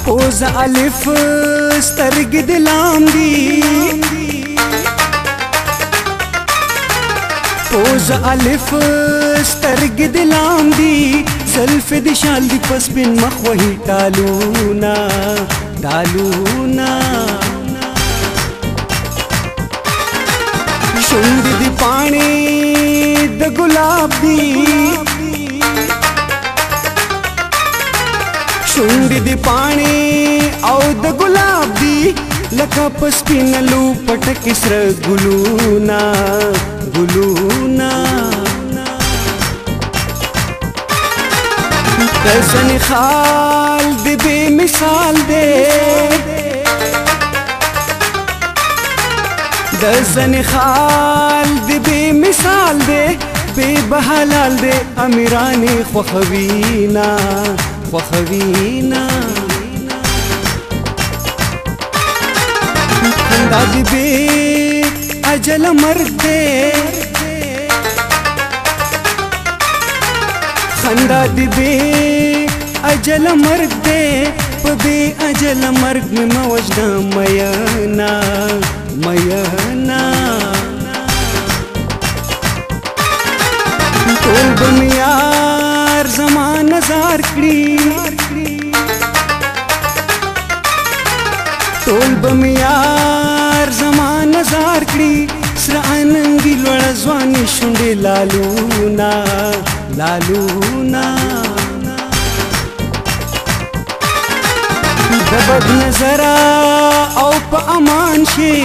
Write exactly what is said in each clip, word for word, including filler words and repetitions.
پوز الف سترګې د لام دي پوز الف سترګې د لام دي زلف د شال دی پس بن مخ وهي ټالونا ټالونا شونډې د پاڼې د ګلاب دي شونډې د پاڼې او د ګلاب دي لکه په سپینلو پټکې سره ګلونا ګلونا د زنې خال د بې مثال دی د زنې خال د بې مثال دی بې بحلال دی امیرانې خوښوینا خوښوینا خندا د بې اجل مرګ دی خندا د بې اجل مرګ دی په بې اجل مرګ مې مه وژنه مینا مینا ټول به مې یار زما نظر کړي ټول به مې یار زما نظر کړي سره اننګي لوړه ځواني شونډې لالونا لالونا د بد نظره او په امان شي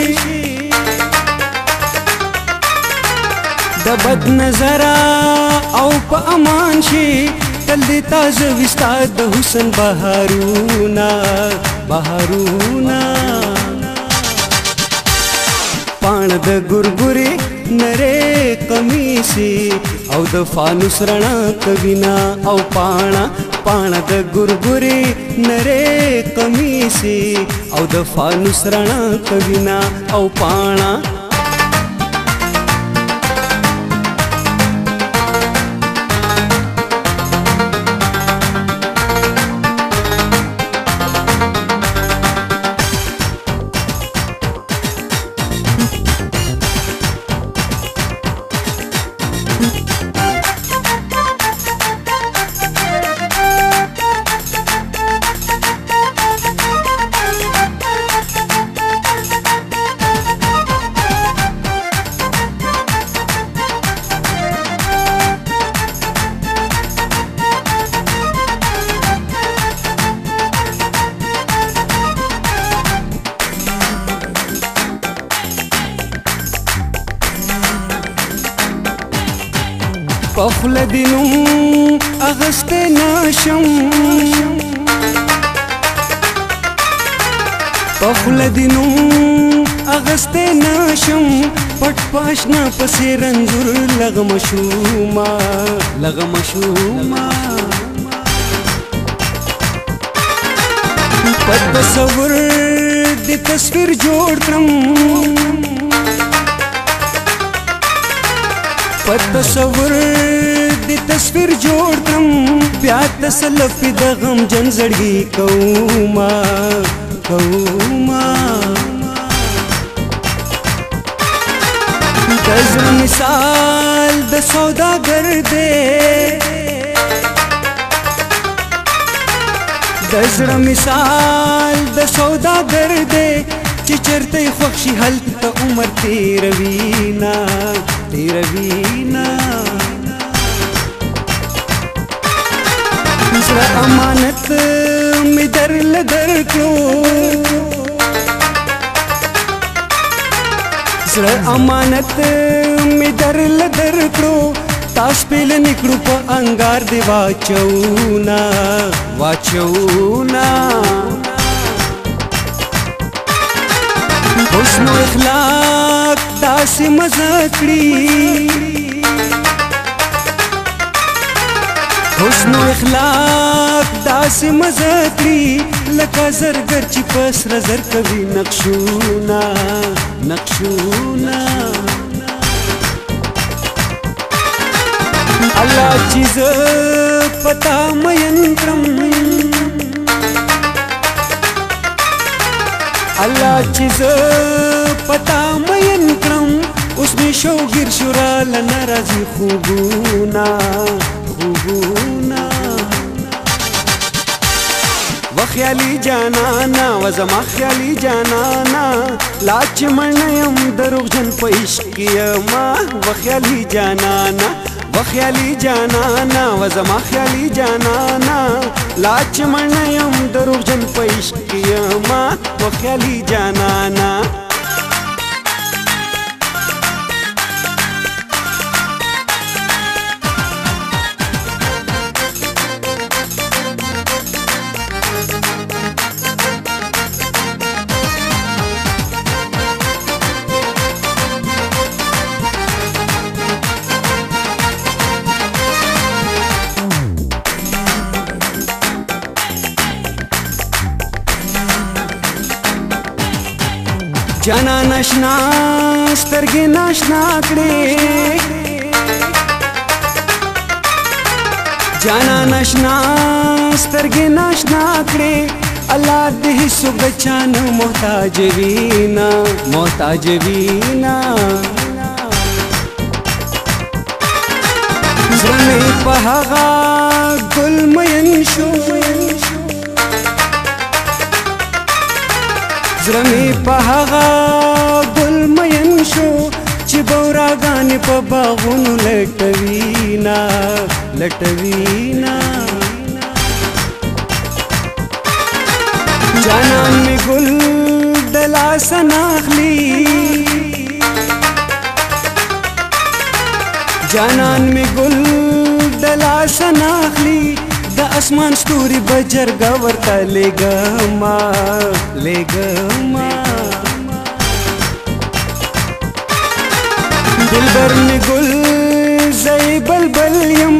د بد نظره او په امان شي تل دې تازه وي ستا د حسن بهارونه بهارونه پاڼه د ګورګورې نرې قمیصې او د فانوس رڼا کوینا او پاڼه پاڼه د ګورګورې نرې قمیصې او د فانوس رڼا کوینا او پاڼه پخل دینو اغسطه ناشم پخل دینو اغسطه ناشم پټ پاشنا پسې رنځور لغمشوما لغمشوما په تصور د تصویر جوړ کړم په تصور د تصویر جوړ کړم بیا تسلف د غم جن زړګي کوما کوما د زړه مثال د سوداګر دی د زړه مثال د سوداګر دی چې چرته خوښ شي هلته عمر تیروینا تیروینا زړه امانت مې درله درکړو زړه امانت مې درله درکړو تاس پیل نکړو په انګار دی واچونا واچونا حسن و اخلاق داسې مزه کړي حسن و اخلاق داسې مزه کړي لکه زرګر چې په سره زر کوي نقشونه نقشونه الله چې زه پتا مین کړم الله چې زه پتا مین کړم اوس مې شوګیر شو راله نه راځي خوبونه خوبونه و خیالي جانانا و زما خیالي جانانا لا چې مړ یم دروغجن په عشق یما و خیالي جانانا و خیالي جانانا و زما خیالي جانانا لا چې مړ یم دروغجن په عشق یما و خیالي جانانا जाना नशना स्तरगे नाशना कड़े जाना नशना स्तरगे नाशना कड़े अल्लाह दे हिस्सों बचान मोहताज वीना मोहताज वीना ज़रमे पहागा गुल मयन शो زرمی په هغه ګل مین شو چې بوراګانې په باغونو لټوینا لټوینا جانان می ګل د لاسه ناخلي جانان می ګل د لاسه ناخلي د اسمان ستوري بجرګه ورته لګما لګما دلبر می ګل زئی بلبل یم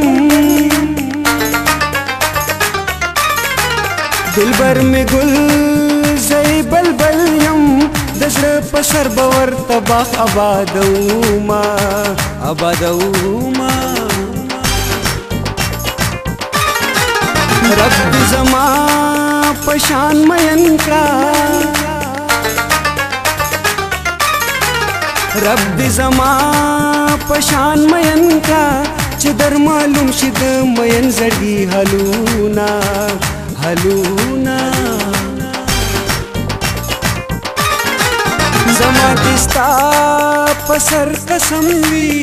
دلبر می ګل زئی بلبل یم د زړه په سر باور تباخ آبادوما آبادوما رب دی زما پشان مین کړه رب دی زما پشان مین کړه چې در معلوم شي د مین زړګي حلونا حلونا زما دستا پسر قسم وی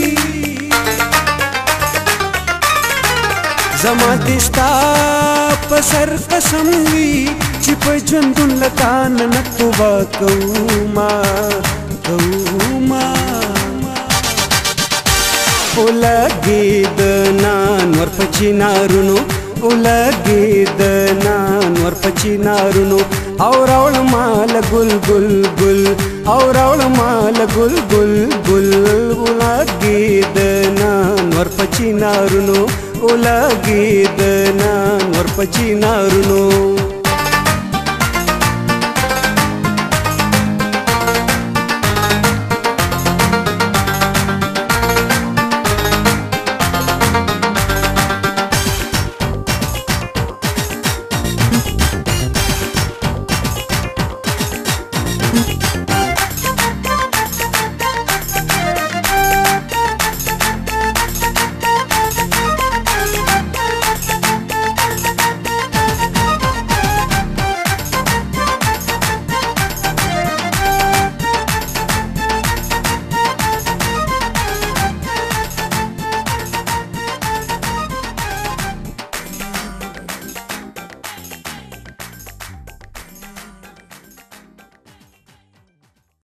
زما دستا پسر قسم وی چې په ژوندون لکان نه توبه کوما کوما ولګید نان ور پچینارونو ولګید نان ور پچینارونو او راول مال ګل ګل ګل او راول مال ګل ګل ګل ولګید نان ور پچینارونو ولګید نان ور پچینارونو